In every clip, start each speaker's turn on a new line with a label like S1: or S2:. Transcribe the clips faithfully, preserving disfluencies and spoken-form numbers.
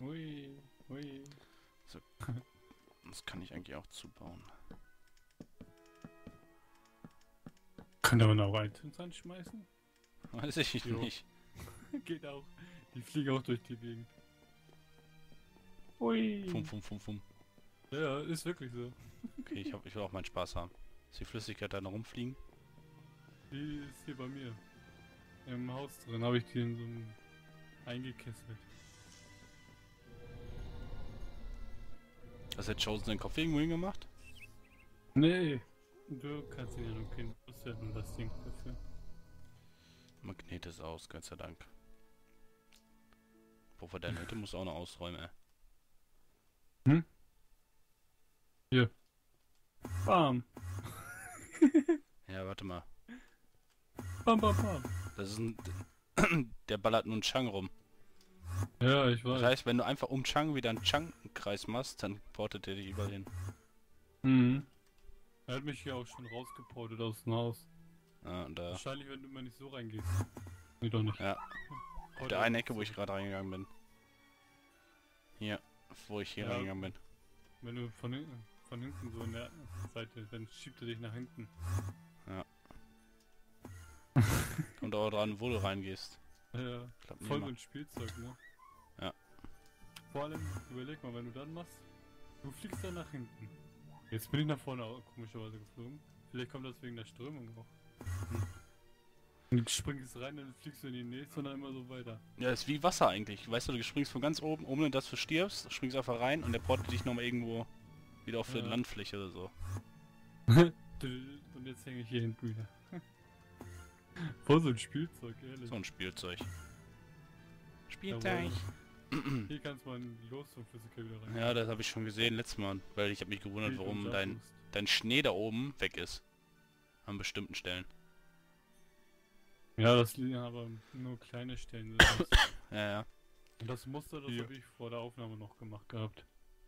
S1: Ui, ui.
S2: So. Das kann ich eigentlich auch zubauen.
S1: Kann da noch Items anschmeißen?
S2: Weiß ich
S1: Jo.
S2: nicht.
S1: Geht auch. Die fliegen auch durch die Gegend. Ui.
S2: Fum, fum, fum, fum.
S1: Ja, ist wirklich so.
S2: Okay, ich, hab, ich will auch meinen Spaß haben. Ist die Flüssigkeit da noch rumfliegen?
S1: Die ist hier bei mir. Im Haus drin habe ich die in so einem eingekesselt.
S2: Hast du jetzt Chosen den Kopf irgendwo hingemacht?
S1: Nee. Du kannst ihn ja nur kennen. Du hast ja nur das Ding dafür.
S2: Magnet ist aus, Gott sei Dank. Wovor deine Hütte muss auch noch ausräumen, ey.
S1: Hm? Hier. Bam.
S2: Ja, warte mal.
S1: Bam, bam, bam.
S2: Das ist ein... Der ballert nur einen Chang rum.
S1: Ja, ich weiß.
S2: Das heißt, wenn du einfach um Chang wieder einen Chang-Kreis machst, dann portet der dich überall hin.
S1: Mhm. Er hat mich hier auch schon rausgeportet aus dem Haus.
S2: Ja, und da...
S1: Wahrscheinlich, wenn du immer nicht so reingehst. Nee, doch nicht.
S2: Ja. Auf der einen Ecke, wo ich gerade reingegangen bin. Hier, wo ich hier
S1: Ja.
S2: reingegangen bin.
S1: Wenn du von hinten, von hinten so in der Seite, dann schiebt er dich nach hinten.
S2: Ja. Kommt auch dran, wo du reingehst.
S1: Ja,
S2: Klappt nie
S1: voll
S2: immer.
S1: mit Spielzeug, ne?
S2: Ja.
S1: Vor allem, überleg mal, wenn du dann machst, du fliegst dann nach hinten. Jetzt bin ich nach vorne auch komischerweise geflogen. Vielleicht kommt das wegen der Strömung auch. Hm. Und du springst rein, dann fliegst du in die nächste und dann immer so weiter.
S2: Ja, ist wie Wasser eigentlich. Weißt du, du springst von ganz oben, ohne dass du stirbst, springst einfach rein und der portet dich nochmal irgendwo wieder auf die
S1: Ja.
S2: Landfläche oder so.
S1: Und jetzt hänge ich hier hinten wieder. Voll so ein Spielzeug, ehrlich.
S2: So ein Spielzeug.
S1: Spielzeug. Hier kannst du mal in die Losung-Physiker wieder rein.
S2: Ja, das habe ich schon gesehen letztes Mal, weil ich habe mich gewundert,
S1: Speed
S2: warum
S1: und
S2: dein,
S1: Jumpboost.
S2: dein Schnee da oben weg ist. An bestimmten Stellen.
S1: Ja, das liegen aber nur kleine Stellen. Das,
S2: Ja, ja.
S1: und das Muster, das
S2: Ja.
S1: habe ich vor der Aufnahme noch gemacht gehabt.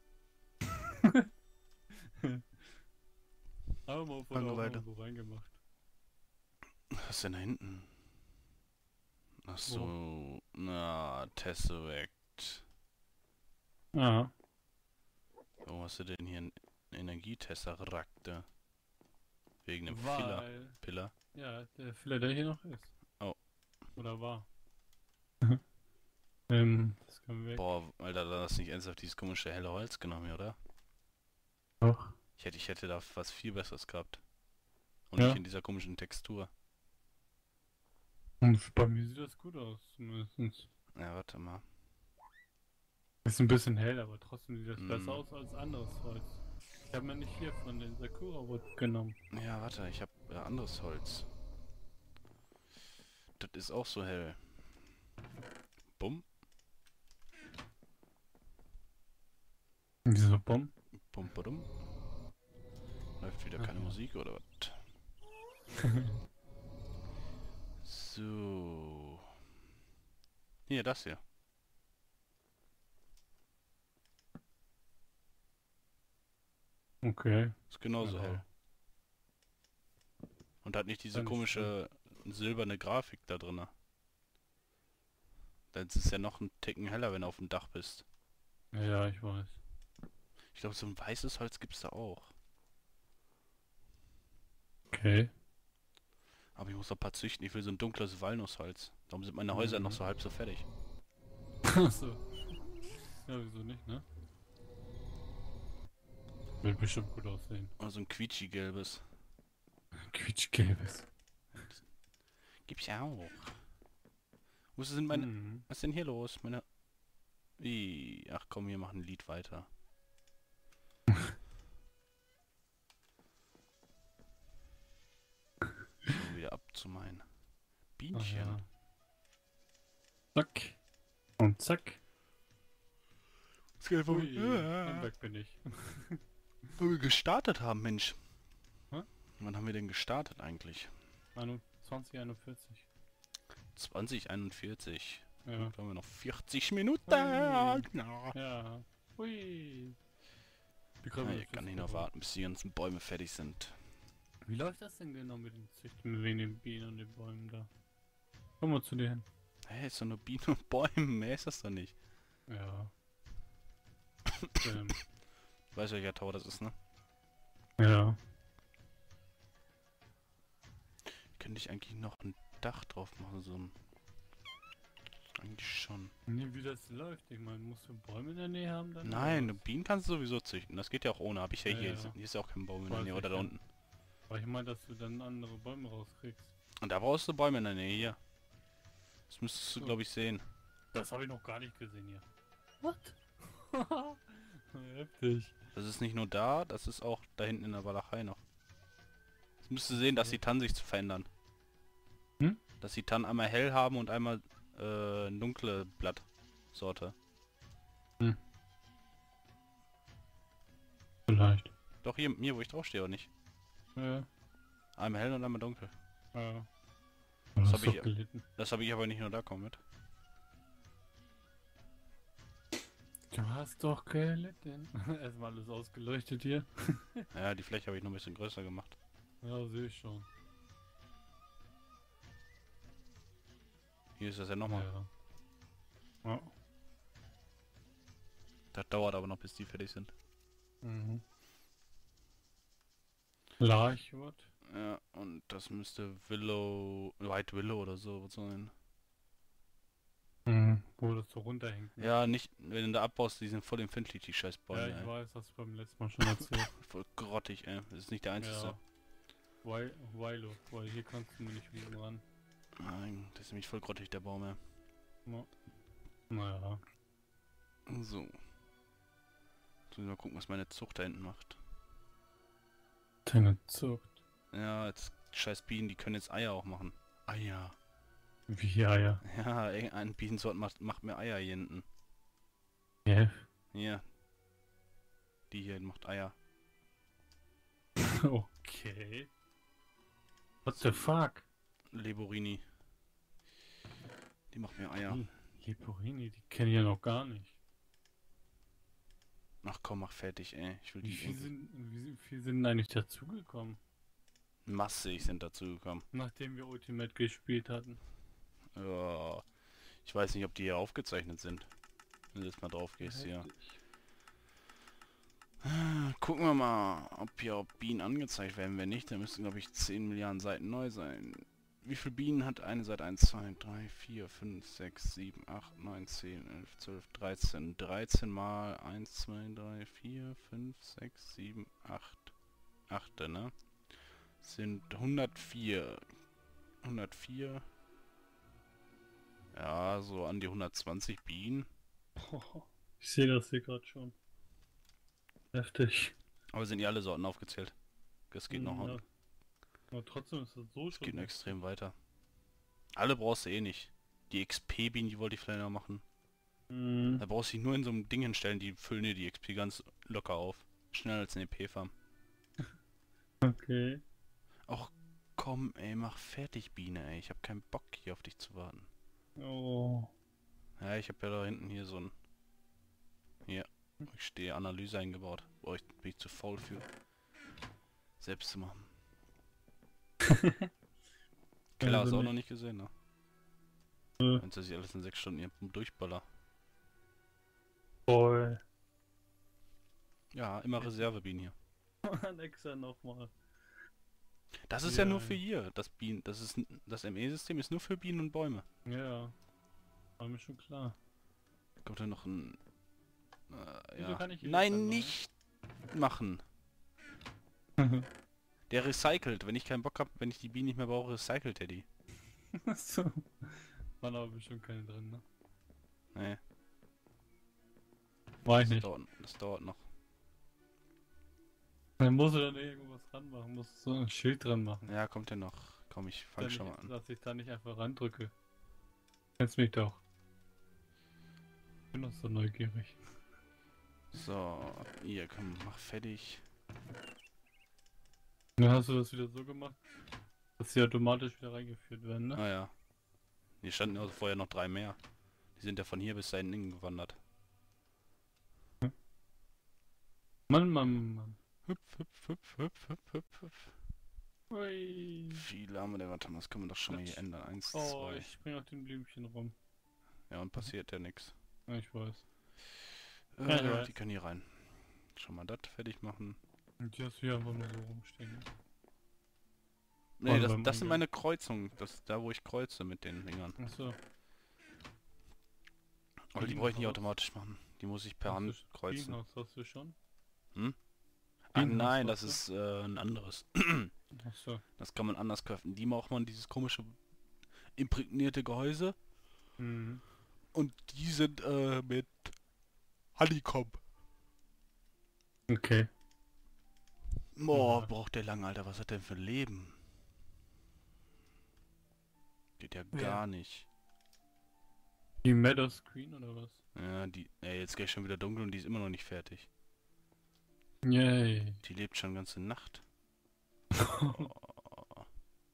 S1: Aber mal vor der
S2: Langeweile.
S1: Aufnahme so reingemacht.
S2: Was ist denn da hinten? Ach so, na, Tesseract.
S1: Ja.
S2: Warum hast du denn hier einen Energietesseract? Wegen dem Filler.
S1: Weil,
S2: Pillar.
S1: ja, der Filler, der hier noch ist.
S2: Oh.
S1: Oder war. ähm, das kann weg.
S2: Boah, Alter, da hast du nicht ernsthaft dieses komische helle Holz genommen, oder?
S1: Doch.
S2: Ich hätte, ich hätte da was viel Besseres gehabt. Und
S1: Ja.
S2: nicht in dieser komischen Textur.
S1: Und bei mir sieht das gut aus, zumindest.
S2: Ja, warte mal.
S1: Ist ein bisschen hell, aber trotzdem sieht das
S2: Mm.
S1: besser aus als anderes Holz. Ich habe mir nicht hier von den Sakura-Wood genommen.
S2: Ja, warte, ich habe äh, anderes Holz. Das ist auch so hell. Bumm,
S1: Diese Bomben?
S2: bum, badum. Läuft wieder keine
S1: Aha.
S2: Musik oder was? So. Hier, das hier.
S1: Okay.
S2: Ist genauso
S1: Ja.
S2: hell. Und hat nicht diese
S1: Dann ist
S2: komische silberne Grafik da drin. Dann ist es ja noch ein Ticken heller, wenn du auf dem Dach bist.
S1: Ja, ich weiß.
S2: Ich glaube, so ein weißes Holz gibt's da auch.
S1: Okay.
S2: Aber ich muss noch ein paar züchten. Ich will so ein dunkles Walnussholz. Darum sind meine Häuser
S1: Mhm.
S2: noch so halb so fertig.
S1: Achso. Ja, wieso nicht, ne? Wird bestimmt gut aussehen.
S2: Oder so ein quietschi-gelbes.
S1: Quietschgelbes.
S2: Gibt's ja auch. Wo sind meine...
S1: Mhm.
S2: Was ist denn hier los? Meine... Ih, ach komm, wir machen ein Lied weiter. So, wieder ab zu meinen Bienchen.
S1: Ah, ja. Zack. Und zack.
S2: Das geht einfach-
S1: Ui,
S2: Ja.
S1: und weg bin ich.
S2: Wo wir gestartet haben, Mensch.
S1: Hä?
S2: Wann haben wir denn gestartet eigentlich?
S1: zwanzig einundvierzig.
S2: zwanzig einundvierzig.
S1: Ja.
S2: Da haben wir noch vierzig Minuten.
S1: Ui.
S2: Na.
S1: Ja. Hui. Wie,
S2: Ja, ich kann nicht noch warten, bis die ganzen Bäume fertig sind.
S1: Wie läuft das denn genau mit den Züchten, wegen den Bienen und den Bäumen da? Komm mal zu dir hin.
S2: Hä, hey, ist doch nur Bienen und Bäume, mehr ist das doch nicht.
S1: Ja. Ähm,
S2: Weiß welcher Tower das ist, ne?
S1: ja.
S2: Könnte ich eigentlich noch ein Dach drauf machen, so ein... Eigentlich schon.
S1: Nee, wie das läuft, ich meine, musst du Bäume in der Nähe haben dann?
S2: Nein,
S1: oder was?
S2: Bienen kannst du sowieso züchten. Das geht ja auch ohne. Hab ich ja,
S1: Ja,
S2: hier.
S1: ja.
S2: Hier ist ja auch kein Baum in der
S1: Weiß
S2: Nähe
S1: ich,
S2: oder da
S1: ja.
S2: unten.
S1: Aber ich meine, dass du dann andere Bäume rauskriegst.
S2: Und da brauchst du Bäume in der Nähe, hier. Das müsstest du,
S1: So.
S2: glaube ich, sehen.
S1: Das habe ich noch gar nicht gesehen hier. What? Heftig.
S2: Das ist nicht nur da, das ist auch da hinten in der Walachei noch. Jetzt müsst ihr sehen, dass die Tannen sich verändern.
S1: Hm?
S2: Dass die Tannen einmal hell haben und einmal äh, eine dunkle Blattsorte.
S1: Hm. Vielleicht.
S2: Doch hier, hier wo ich drauf stehe, oder nicht?
S1: Ja.
S2: Einmal hell und einmal dunkel.
S1: Ja.
S2: Das
S1: Das
S2: hab
S1: hab
S2: ich-
S1: ich gelitten.
S2: Das habe ich aber nicht nur da, komm mit.
S1: Du hast doch gelitten. Erstmal alles ausgeleuchtet hier.
S2: Ja, die Fläche habe ich noch ein bisschen größer gemacht.
S1: Ja, sehe ich schon.
S2: Hier ist das ja nochmal.
S1: Ja. Ja.
S2: Das dauert aber noch, bis die fertig sind.
S1: Mhm. Larchwood.
S2: Ja, und das müsste Willow... White Willow oder so sein.
S1: Mhm. Wo das so runterhängt. Ne?
S2: Ja, nicht... Wenn du da abbaust, die sind voll empfindlich, die scheiß Bäume,
S1: Ja, ich
S2: ey.
S1: weiß, hast du beim letzten Mal schon erzählt.
S2: Voll grottig, ey. Das ist nicht der einzige.
S1: Ja. Weil, Wilo, weil hier kannst du nicht wieder ran.
S2: Nein, das ist nämlich voll grottig, der Baum, ey.
S1: Ja. Naja.
S2: So. Jetzt muss ich mal gucken, was meine Zucht da hinten macht.
S1: Deine Zucht.
S2: Ja, jetzt scheiß Bienen, die können jetzt Eier auch machen. Eier.
S1: Wie ja, ja.
S2: Ja, irgendein Bienensort macht, macht mir Eier hier hinten.
S1: Ja.
S2: Hier. Die hier macht Eier.
S1: Okay. What the fuck?
S2: Leborini. Die macht mir Eier.
S1: Hm, Leporini, die kenne ich ja noch gar nicht.
S2: Ach komm, mach fertig, ey. Ich will
S1: Wie
S2: die
S1: viel
S2: irgendwie-
S1: sind, wie viel sind denn eigentlich dazugekommen,
S2: massig sind dazu gekommen.
S1: nachdem wir Ultimate gespielt hatten?
S2: Ja. Ich weiß nicht, ob die hier aufgezeichnet sind. Wenn du jetzt mal drauf gehst hier.
S1: Heftig.
S2: Gucken wir mal, ob hier auch Bienen angezeigt werden. Wenn nicht, dann müssten, glaube ich, zehn Milliarden Seiten neu sein. Wie viele Bienen hat eine Seite? eins, zwei, drei, vier, fünf, sechs, sieben, acht, neun, zehn, elf, zwölf, dreizehn. dreizehn mal eins, zwei, drei, vier, fünf, sechs, sieben, acht. acht, ne? Sind hundertvier. hundertvier. Ja, so an die hundertzwanzig Bienen.
S1: Ich sehe das hier gerade schon. Heftig.
S2: Aber sind die alle Sorten aufgezählt? Das geht noch,
S1: Ja. Aber trotzdem ist das so
S2: das
S1: schon.
S2: geht noch extrem weiter. Alle brauchst du eh nicht. Die X P-Bienen, die wollte ich vielleicht noch machen.
S1: Mhm.
S2: Da brauchst du dich nur in so einem Ding hinstellen, die füllen dir die X P ganz locker auf. Schneller als eine E P-Farm.
S1: Okay.
S2: Och komm, ey, mach fertig, Biene, ey. Ich hab keinen Bock hier auf dich zu warten.
S1: Oh.
S2: Ja, ich hab ja da hinten hier so ein... Hier. Ich stehe Analyse eingebaut. Boah, ich bin ich zu faul für. Selbst zu machen. Keller hast du auch noch nicht gesehen, ne?
S1: Äh.
S2: Wenn sie alles in sechs Stunden hier durchballer.
S1: Voll.
S2: Ja, immer Reservebienen hier.
S1: Alexa nochmal.
S2: Das ist ja,
S1: Ja.
S2: nur für hier. Das Bienen, das ist n- das M E-System ist nur für Bienen und Bäume.
S1: Ja. War mir schon klar.
S2: Kommt da noch ein... Äh,
S1: Wieso
S2: ja.
S1: kann ich hier
S2: Nein,
S1: nicht
S2: nicht machen. Der recycelt. Wenn ich keinen Bock habe, wenn ich die Bienen nicht mehr brauche, recycelt er die.
S1: So. Waren aber bestimmt keine drin, ne?
S2: Nee,
S1: War ich
S2: das
S1: nicht.
S2: dauert, das dauert noch.
S1: Dann musst du dann irgendwas dran machen, musst so ein Schild dran machen.
S2: Ja, kommt ja noch. Komm, ich fang
S1: Dann
S2: schon mal
S1: nicht,
S2: an.
S1: dass ich da nicht einfach randrücke. Kennst mich doch. Ich bin doch so neugierig.
S2: So, hier, komm, mach fertig.
S1: Dann hast du das wieder so gemacht, dass sie automatisch wieder reingeführt werden, ne?
S2: Ah ja. Hier standen also vorher noch drei mehr. Die sind ja von hier bis da hinten gewandert.
S1: Mann, Mann, Mann.
S2: Hüpf, hüpf, hüpf, hüpf, hüpf, hüpf, hüpf.
S1: Ui.
S2: Viele haben wir denn, warte mal, das können wir doch schon mal hier ändern. Eins,
S1: Oh,
S2: zwei.
S1: ich spring auf den Blümchen rum.
S2: Ja, und passiert ja nichts.
S1: Ja, ich weiß.
S2: Äh,
S1: Ja, ich weiß.
S2: die können hier rein. Schon mal das fertig machen.
S1: Und die hast du hier einfach nur so rumstehen.
S2: Nee,
S1: Vorne
S2: das,
S1: beim
S2: das sind
S1: Eingang.
S2: meine Kreuzungen. Das ist da, wo ich kreuze mit den Dingern.
S1: Achso.
S2: Aber die brauche ich nicht
S1: Bienenhaus.
S2: automatisch machen. Die muss ich per
S1: Hast du
S2: Hand
S1: sch-
S2: kreuzen.
S1: Bienenhaus hast du schon?
S2: Hm? Ach
S1: Bienenhaus
S2: nein,
S1: hast
S2: das
S1: du?
S2: ist äh, ein anderes.
S1: Achso.
S2: Das kann man anders craften. Die braucht man dieses komische imprägnierte Gehäuse.
S1: Mhm.
S2: Und die sind äh, mit Honeycomb.
S1: Okay.
S2: Boah,
S1: Ja.
S2: braucht der lang, Alter. Was hat der für ein Leben? Geht ja
S1: Ja.
S2: gar nicht.
S1: Die Meadow Screen oder was?
S2: Ja, die... Ey, jetzt gleich schon wieder dunkel und die ist immer noch nicht fertig.
S1: Yay.
S2: Die lebt schon ganze Nacht. Oh,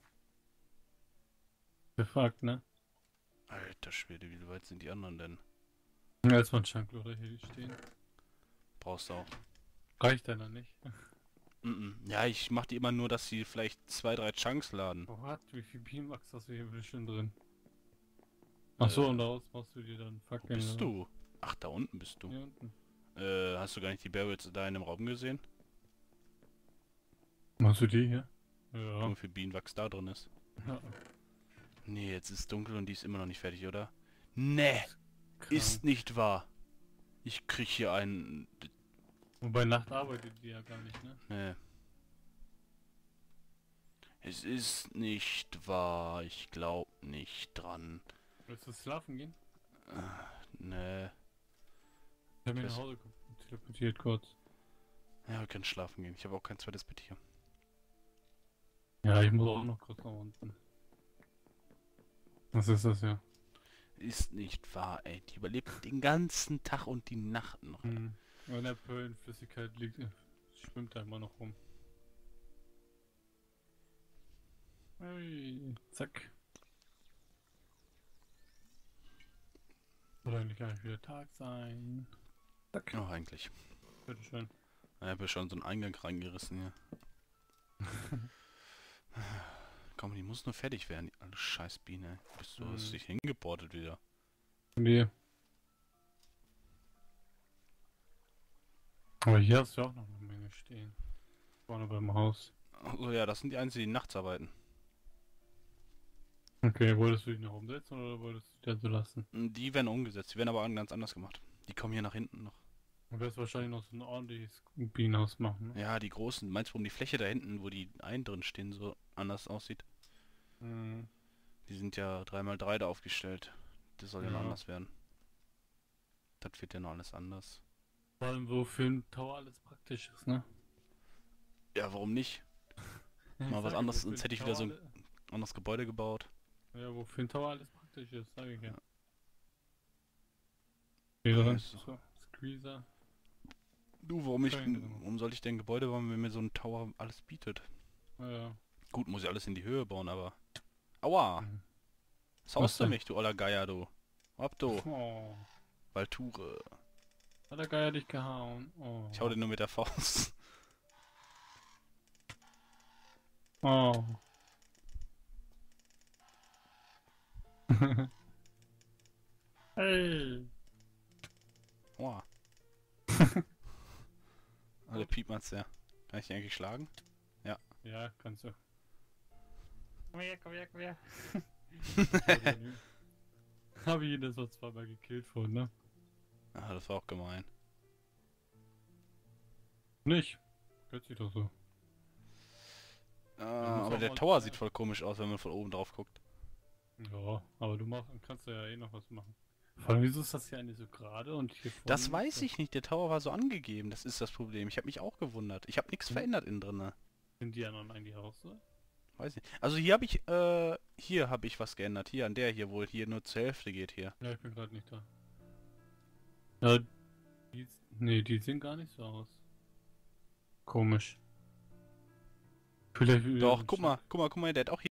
S1: Gefragt, ne?
S2: alter Schwede, wie weit sind die anderen denn?
S1: Ja, jetzt mal ein Chunkloader hier stehen.
S2: Brauchst du auch.
S1: Reicht einer nicht.
S2: Mm -mm. Ja, ich mach die immer nur, dass sie vielleicht zwei, drei Chunks laden.
S1: Oh, hat, wie viel Bienenwachs hast du hier bitte schön drin? Achso,
S2: Äh,
S1: und daraus machst du dir dann
S2: Wo
S1: Fackeln.
S2: bist
S1: oder?
S2: du? Ach, da unten bist du.
S1: Hier unten.
S2: Äh, hast du gar nicht die Barrels da in dem Raum gesehen?
S1: Machst du die hier? Ja.
S2: Nur viel Bienenwachs da drin ist.
S1: Ja.
S2: Nee, jetzt ist es dunkel und die ist immer noch nicht fertig, oder? Nee,
S1: Krank.
S2: ist nicht wahr. Ich krieg hier einen...
S1: Wobei Nacht arbeitet die ja gar nicht, ne?
S2: Nee. Es ist nicht wahr. Ich glaub nicht dran.
S1: Willst du schlafen gehen?
S2: Nee.
S1: Ich hab mich
S2: Das-
S1: nach Hause teleportiert kurz.
S2: Ja, wir können schlafen gehen. Ich habe auch kein zweites Bett hier.
S1: Ja, ich muss auch noch kurz nach unten. Was ist das ja?
S2: Ist nicht wahr, ey. Die überlebt den ganzen Tag und die Nacht noch.
S1: Hm. Wenn der Pearl in Flüssigkeit liegt, äh, schwimmt er immer noch rum. Hey, zack. Soll eigentlich gar nicht wieder Tag sein. Zack.
S2: Oh, eigentlich.
S1: Bitteschön.
S2: Ich habe ja schon so einen Eingang reingerissen hier. Komm, die muss nur fertig werden. Die alte Scheißbiene. Bist du
S1: Mhm.
S2: hast dich hingeportet wieder.
S1: Nee. Aber hier hast du auch noch eine Menge stehen. Vorne beim Haus.
S2: Also ja, das sind die einzigen, die nachts arbeiten.
S1: Okay, wolltest du die noch umsetzen oder wolltest du die da so lassen?
S2: Die werden umgesetzt. Die werden aber ganz anders gemacht. Die kommen hier nach hinten noch.
S1: Du wirst wahrscheinlich noch so ein ordentliches Bienenhaus machen, ne?
S2: Ja, die großen. Meinst du, warum die Fläche da hinten, wo die Eilen drin stehen, so anders aussieht?
S1: Mhm.
S2: Die sind ja drei mal drei da aufgestellt. Das soll ja noch
S1: Ja.
S2: anders werden. Das wird ja noch alles anders.
S1: Vor allem, wo für einen Tower alles praktisch ist, ne?
S2: Ja, warum nicht?
S1: Ja,
S2: Mal
S1: ich
S2: was
S1: sag ja,
S2: anderes,
S1: wo für
S2: sonst
S1: einen
S2: hätte ich wieder so ein
S1: Tower alle-
S2: anderes Gebäude gebaut.
S1: Ja, wo für einen Tower alles praktisch ist, sag ich ja.
S2: Ja.
S1: Hier drin.
S2: Also.
S1: So, Squeezer.
S2: Du, warum ich,
S1: Kein Ding.
S2: warum soll ich denn ein Gebäude bauen, wenn mir so ein Tower alles bietet?
S1: Ja.
S2: Gut, muss ich alles in die Höhe bauen, aber... Aua!
S1: Mhm.
S2: Was
S1: Was
S2: haust du
S1: denn?
S2: mich, du oller Geier, du? Ab du,
S1: Oh.
S2: Valture.
S1: Hat der Geier dich gehauen? Oh.
S2: Ich hau den nur mit der Faust.
S1: Oh. Hey.
S2: Aua. Alle Piepmatz, ja. Kann ich die eigentlich schlagen?
S1: Ja, kannst du. Komm her, komm her, komm her. Hab ich ihn das war zweimal gekillt vorhin, ne?
S2: Ah, das war auch gemein.
S1: Nicht. Hört sich doch so.
S2: Ah,
S1: muss
S2: aber
S1: auch
S2: der
S1: mal
S2: Tower
S1: sein.
S2: sieht voll komisch aus, wenn man von oben drauf guckt.
S1: Ja, aber du machst, kannst ja eh noch was machen. Vor allem, wieso ist das hier eigentlich so gerade und hier vorne?
S2: Das weiß ich nicht, der Tower war so angegeben, das ist das Problem. Ich habe mich auch gewundert. Ich habe nichts
S1: Hm.
S2: verändert innen drinne.
S1: Sind die anderen eigentlich auch so?
S2: Weiß nicht. Also hier habe ich, äh, hier habe ich was geändert. Hier an der hier, wo hier nur zur Hälfte geht hier.
S1: Ja, ich bin gerade nicht da. Ja, die, nee, die sehen gar nicht so aus. Komisch. Vielleicht wieder
S2: Doch,
S1: ein
S2: guck
S1: Sch-
S2: mal, guck mal, guck mal, der hat auch hier